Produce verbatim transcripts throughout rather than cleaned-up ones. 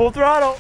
Full throttle.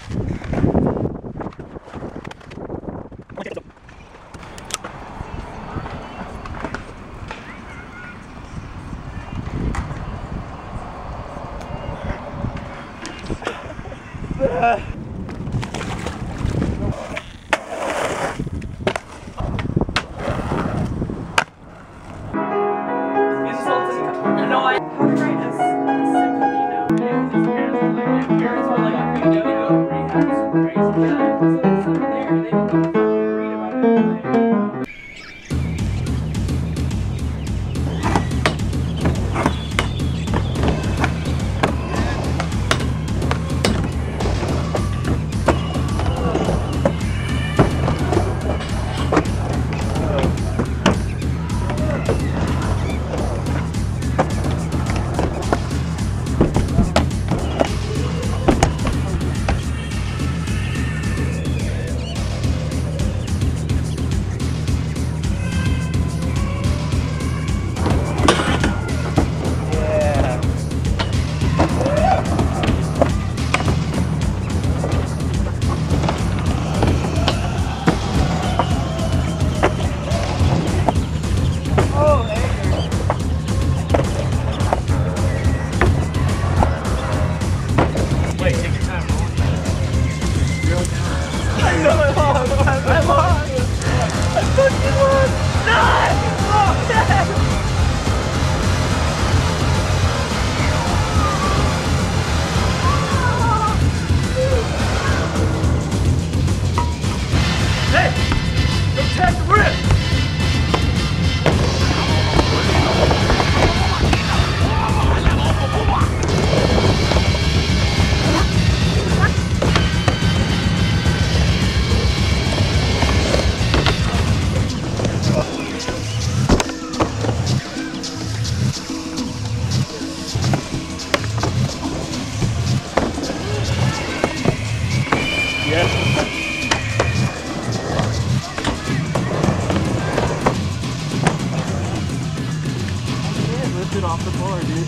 Off the floor, dude.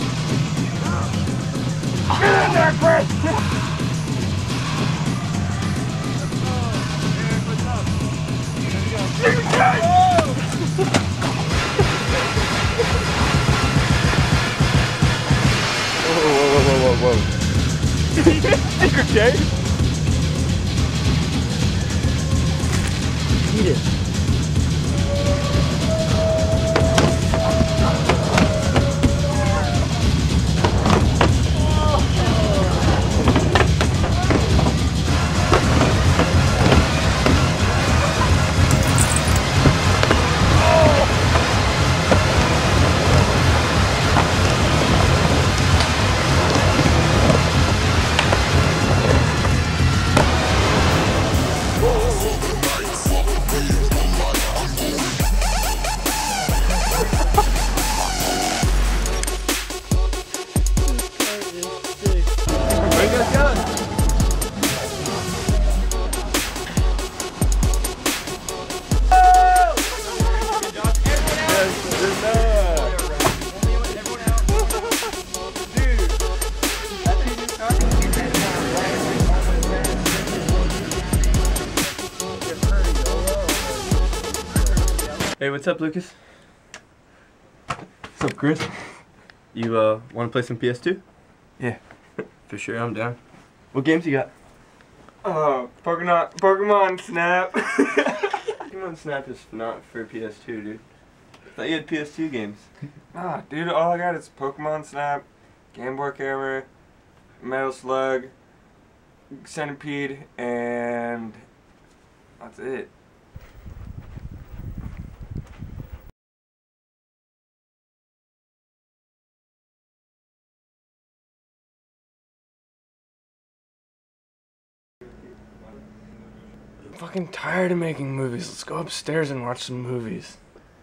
Get in there, Chris! Whoa, whoa, whoa, whoa, whoa, whoa. Secret Jay? Eat it. Hey, what's up, Lucas? What's up, Chris? You uh, want to play some P S two? Yeah, for sure, I'm down. What games you got? Oh, Pokemon, Pokemon Snap. Pokemon Snap is not for P S two, dude. I thought you had P S two games. Ah, dude, all I got is Pokemon Snap, Game Boy Camera, Metal Slug, Centipede, and that's it. I'm fucking tired of making movies. Let's go upstairs and watch some movies.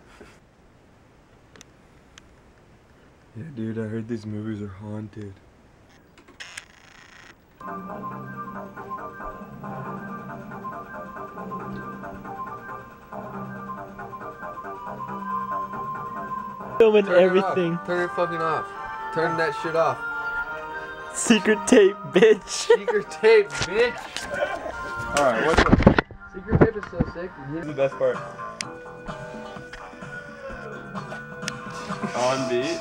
Yeah, dude, I heard these movies are haunted. Filming Turn everything. It Turn it fucking off. Turn that shit off. Secret tape, bitch. Secret tape, bitch. Alright, what's up? Secret tape is so sick. This is the best part. On beat.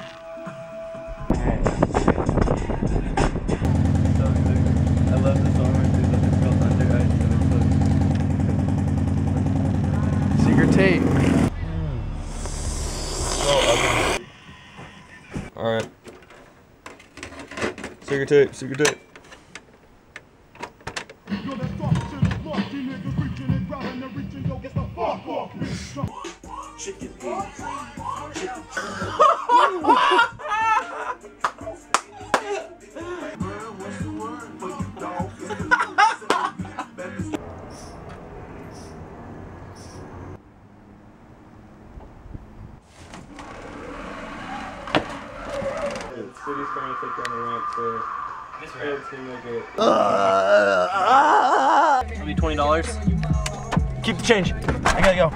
So sick. I love the song where it's like it's called Under Ice and it's like Secret tape. so ugly. Alright. Secret tape, secret tape. City's trying to take down the ramp, so it seemed like it. It'll be twenty dollars. Keep the change. I gotta go.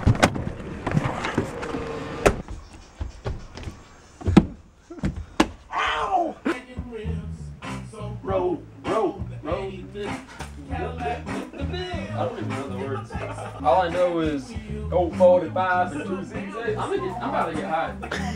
Roll, roll, roll. I don't even know the words. All I know is oh forty-five and two six eight. I'm, gonna get, I'm about to get high.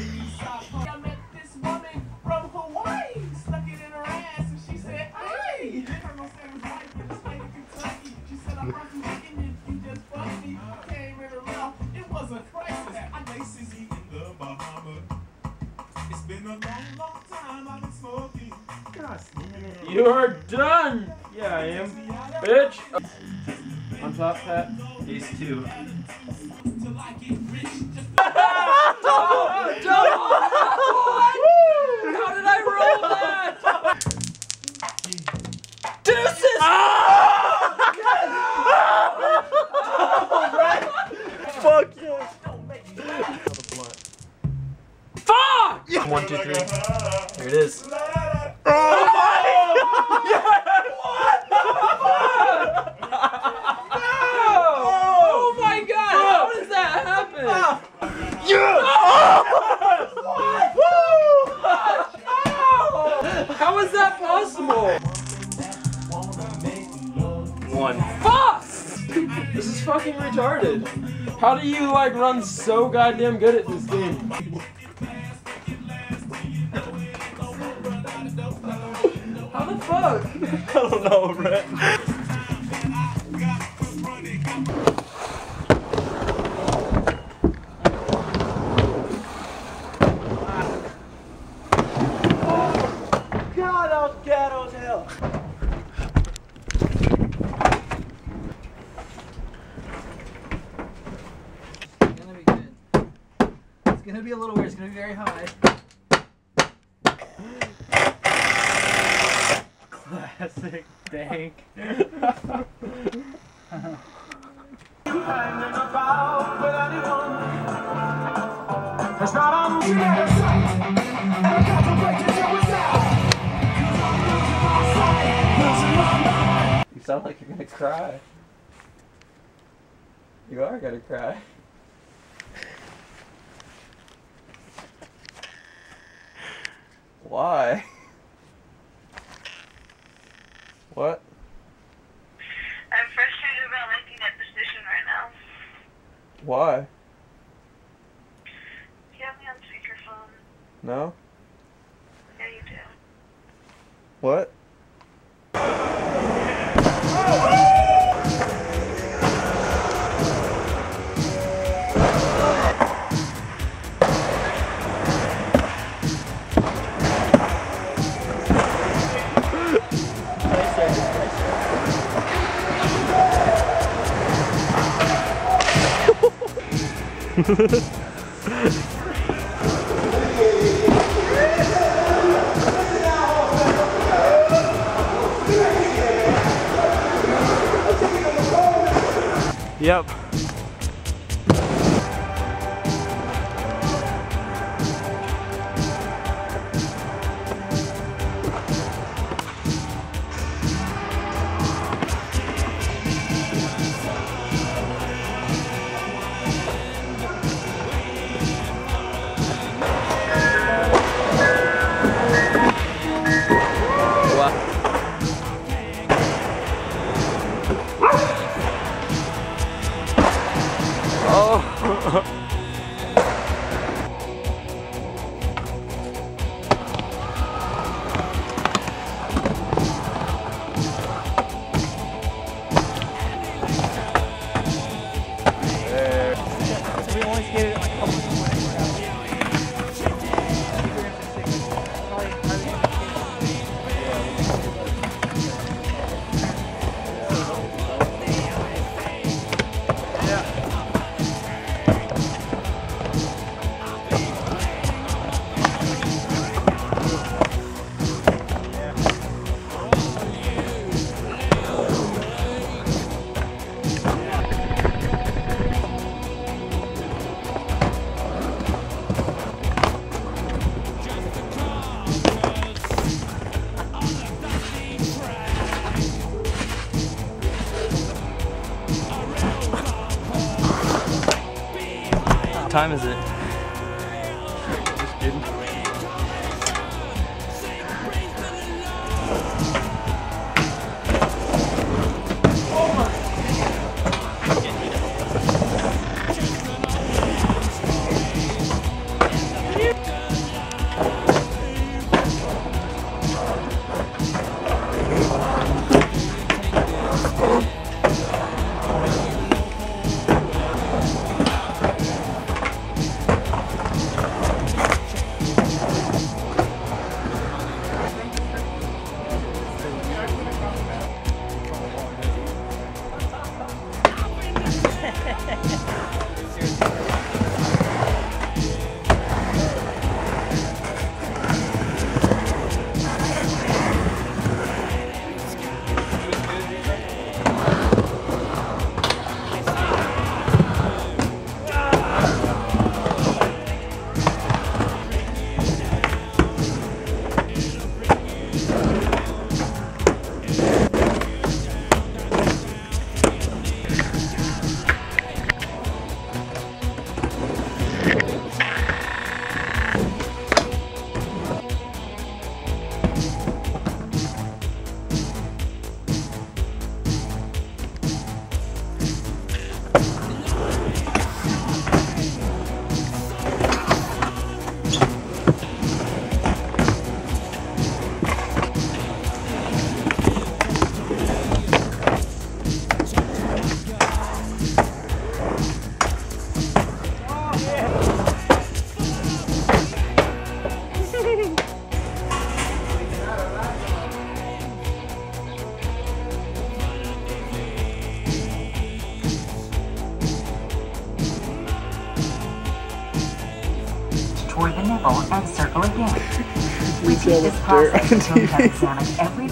You're done! Yeah, I am. Bitch! On top hat. These two. How did I roll that? Deuces! Fuck yeah! Fuck! One, two, three. Here it is. Oh my god! How does that happen? How is that possible? One. Fuck! This is fucking retarded. How do you like run so goddamn good at this game? How the fuck? I don't know, Brett. God, that was ghetto as hell. It's gonna be good. It's gonna be a little weird. It's gonna be very high. Classic dank. You sound like you're gonna cry. You are gonna cry. Why? What? I'm frustrated about making that decision right now. Why? You have me on speakerphone. No? Yeah, you do. What? Yep. time is it? Just kidding. Toward the nipple and circle again. Repeat this process until you have examined every...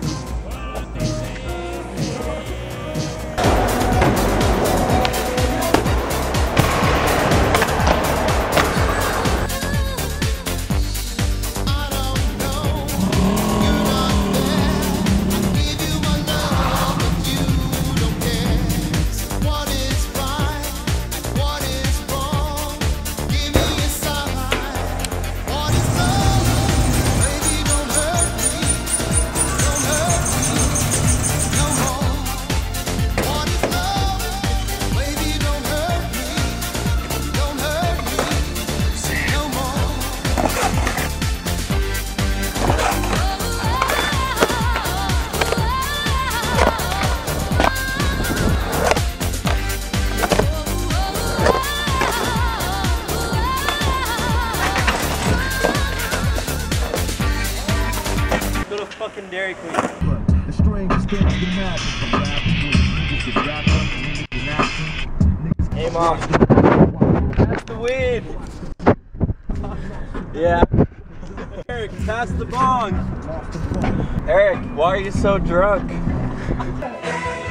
Go to fucking Dairy Queen. The strangest thing I can imagine. Hey mom, pass the weed. Yeah. Eric, pass the bong. Eric, why are you so drunk?